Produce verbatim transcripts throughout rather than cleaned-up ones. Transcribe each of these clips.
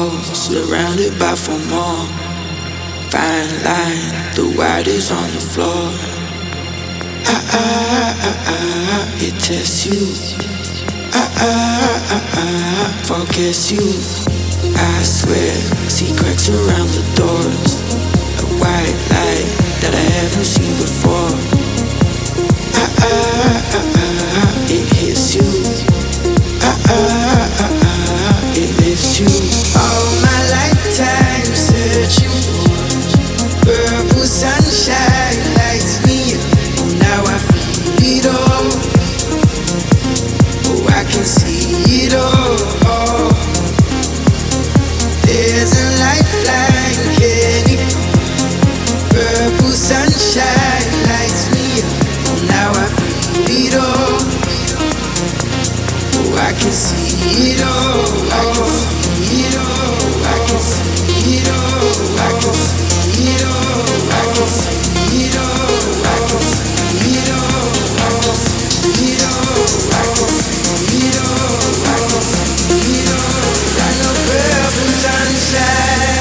walls, surrounded by four more. Fine line, the white is on the floor. Ah ah ah ah, it tests you. Ah ah ah ah, forgets you. I swear, see cracks around the doors. A white light that I haven't seen before. Ah ah ah ah, it hits you. Ah ah ah ah, it lifts you. All my lifetime searching for purple sunshine lights me up. Oh, now I feel it all. Oh, I can see it all. There's a lifeline, can it go? Purple sunshine lights me up. Oh, now I feel it all. Oh, I can see it all. I can see it all. I can see it all. I can see it all. I can see it all. I can see it all. I can see it all. I can see it all. I can see it all. I know purple sunshine.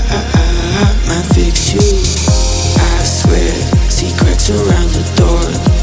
Around the door.